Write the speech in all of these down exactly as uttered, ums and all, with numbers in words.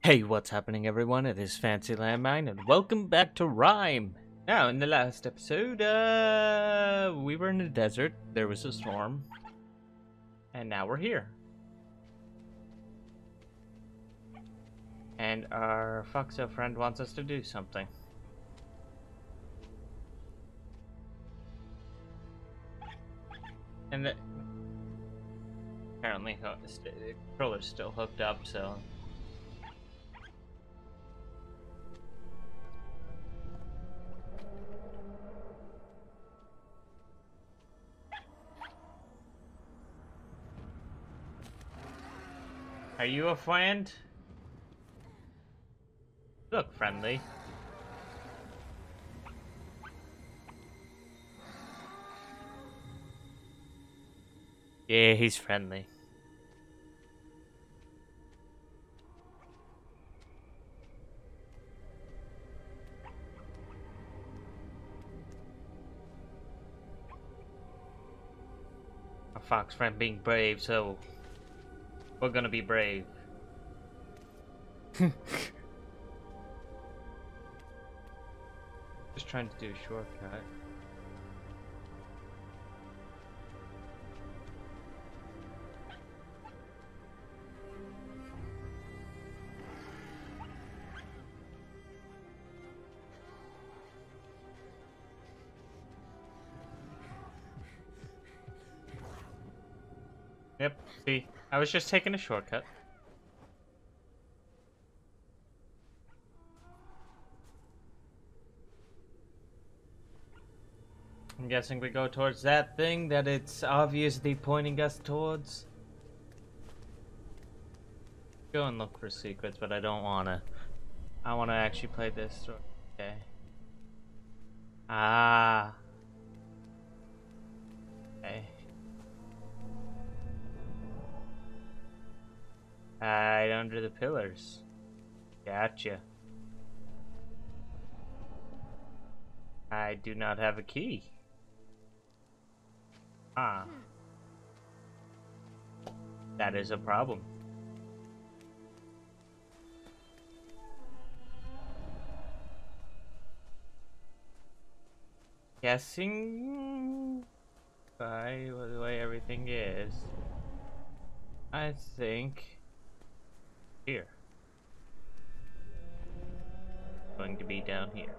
Hey, what's happening, everyone? It is Fancy Landmine, and welcome back to Rime. Now, in the last episode, uh, we were in the desert. There was a storm, and now we're here. And our Foxo friend wants us to do something. And the, apparently, the controller's still hooked up, so. Are you a friend? Look friendly. Yeah, he's friendly. A fox friend being brave, so we're gonna be brave. Just trying to do a shortcut. Yep, see, I was just taking a shortcut. I'm guessing we go towards that thing that it's obviously pointing us towards. Go and look for secrets, but I don't wanna. I wanna actually play this story. Okay. Ah. Okay. Hide under the pillars. Gotcha. I do not have a key. Ah. That is a problem. Guessing by the way everything is, I think here. Going to be down here.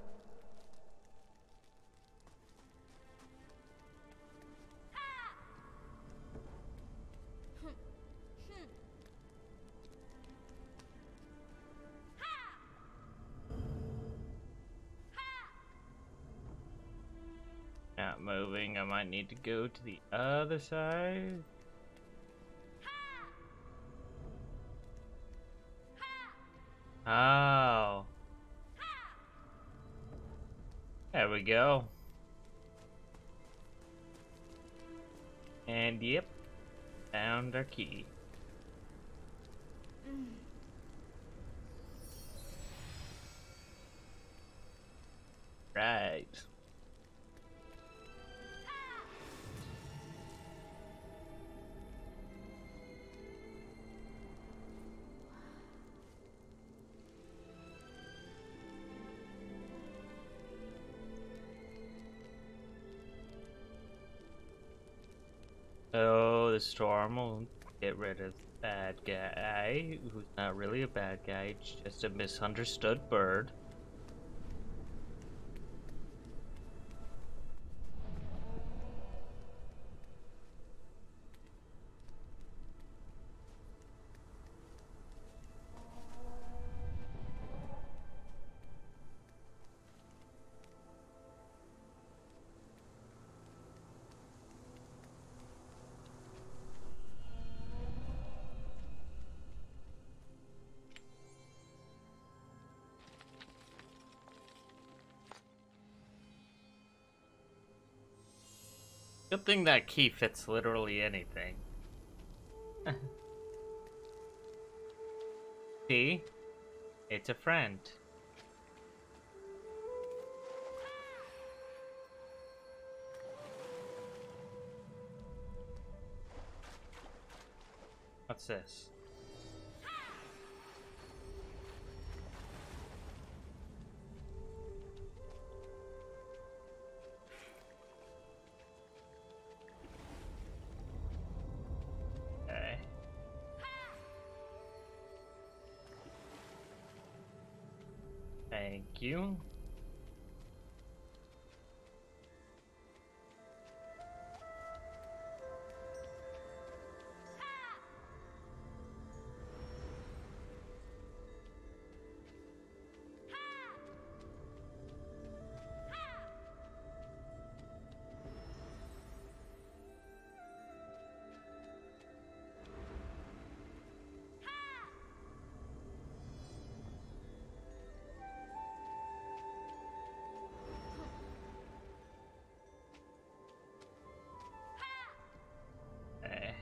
Not moving. I might need to go to the other side. Oh. There we go. And yep, found our key. Right. So the storm will get rid of the bad guy, who's not really a bad guy, it's just a misunderstood bird. Good thing that key fits literally anything. See? It's a friend. What's this? Thank you. Hey.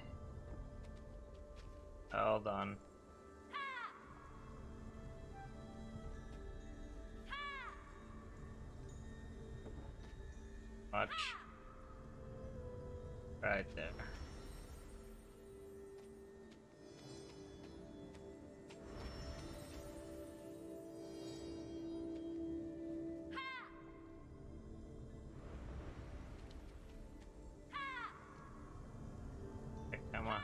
Hold on. Much. Right there. Okay, come on.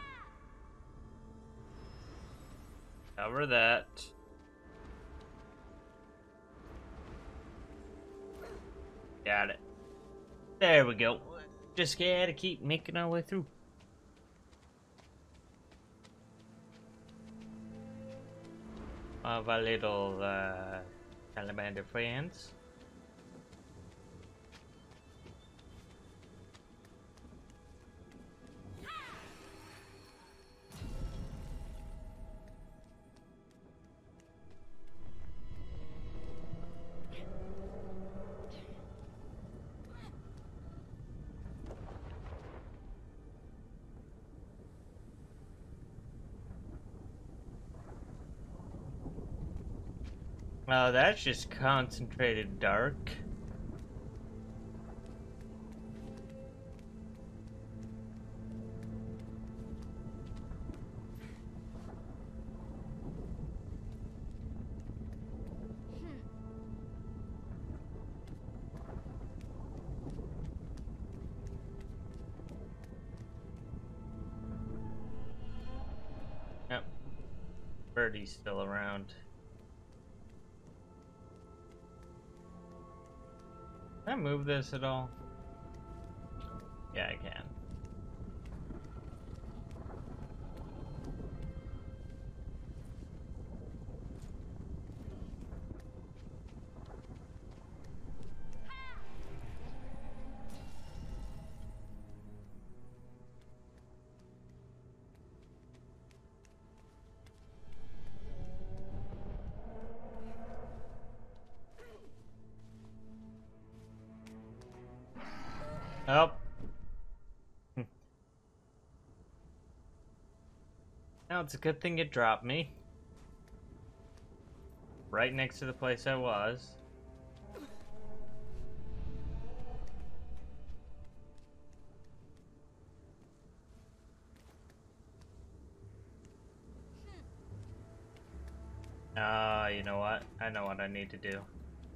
Cover that. Got it. There we go. Just gotta keep making our way through. Of our little uh, salamander friends. Oh, that's just concentrated dark. Yep. Birdie's still around. Can I move this at all? Yeah, I can. Oh. Now it's a good thing it dropped me. Right next to the place I was. Ah, uh, you know what? I know what I need to do.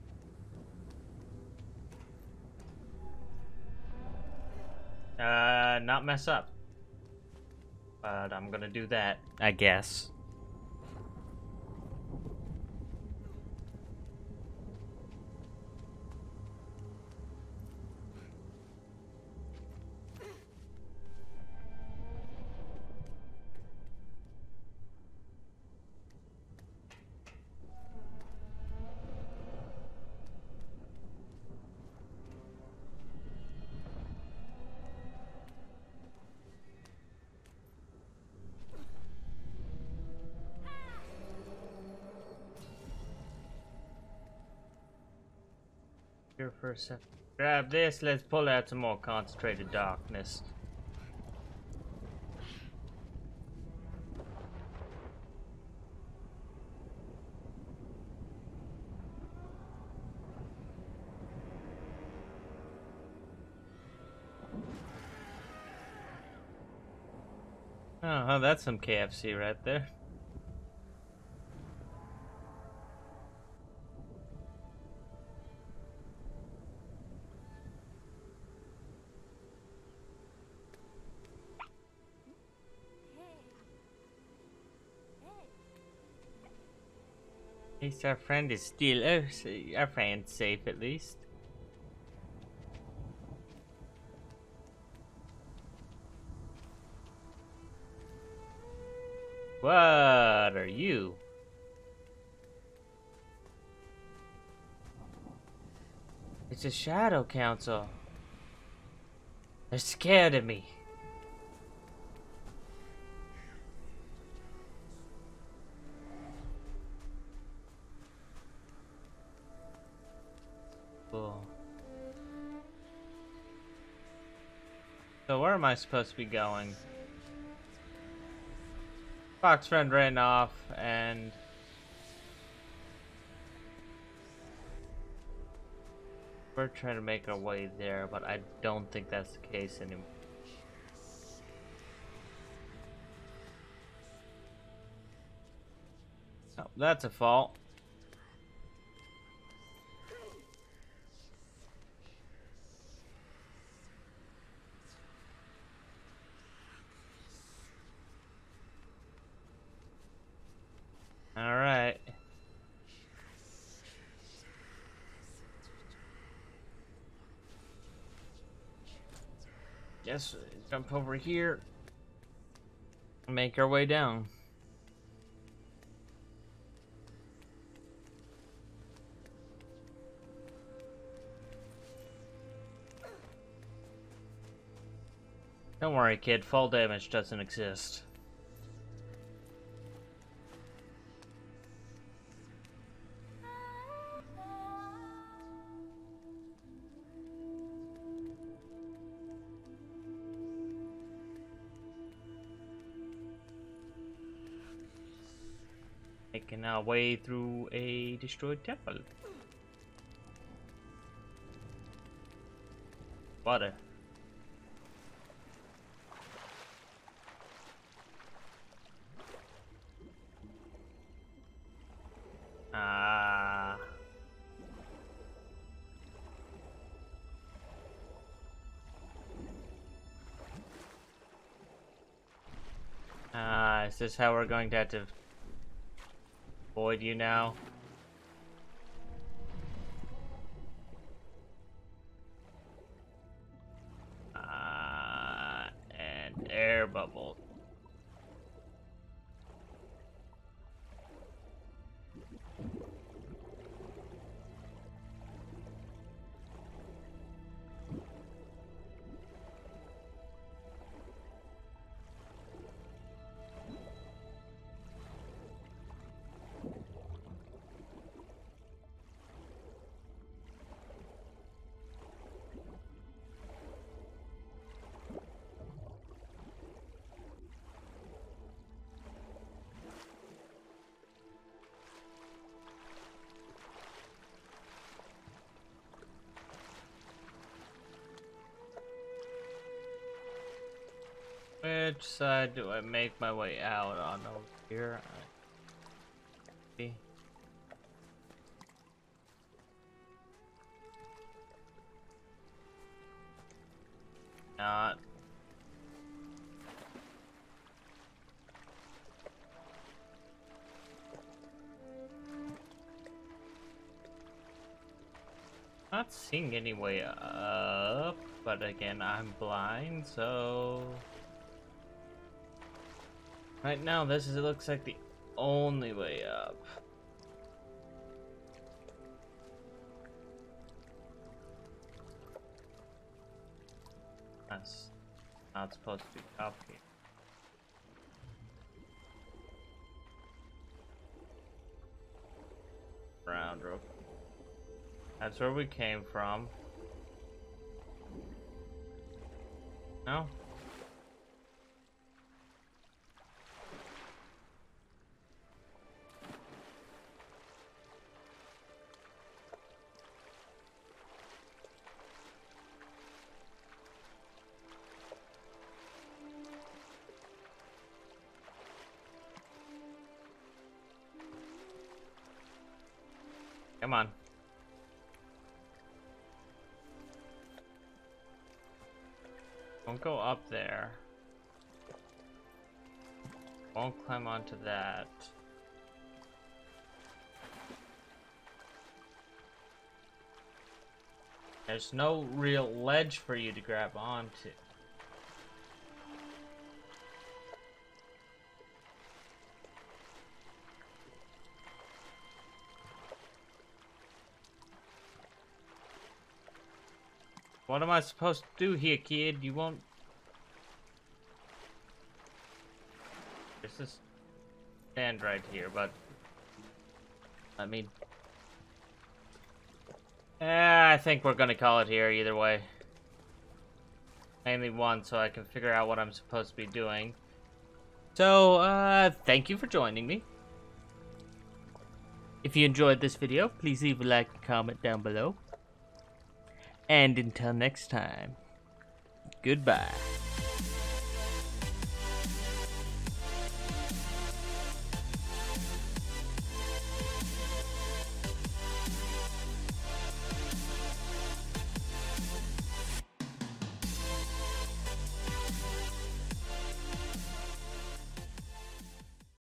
Uh, not mess up. But I'm gonna do that, I guess. Here for a second. Grab this, let's pull out some more concentrated darkness. Oh, oh, that's some K F C right there. At least our friend is still, uh, s- our friend's safe at least. What are you? It's a shadow council. They're scared of me. Cool. So where am I supposed to be going? Fox friend ran off and we're trying to make our way there, but I don't think that's the case anymore. Oh, that's a fault. Alright. Just jump over here and make our way down. Don't worry, kid. Fall damage doesn't exist. Making our way through a destroyed temple. Water. Ah. Ah, is this how we're going to have to avoid you now? Ah, and air bubble. Which side do I make my way out on over here? See. Not. Not seeing any way up, but again, I'm blind, so right now this is, it looks like the only way up. That's not supposed to be up here. Round real quick. That's where we came from. No? Come on. Don't go up there. Won't climb onto that. There's no real ledge for you to grab onto. What am I supposed to do here, kid? You won't... This is... stand right here, but... I mean... Eh, I think we're gonna call it here either way. Mainly one, so I can figure out what I'm supposed to be doing. So, uh, thank you for joining me. If you enjoyed this video, please leave a like and comment down below. And until next time, goodbye.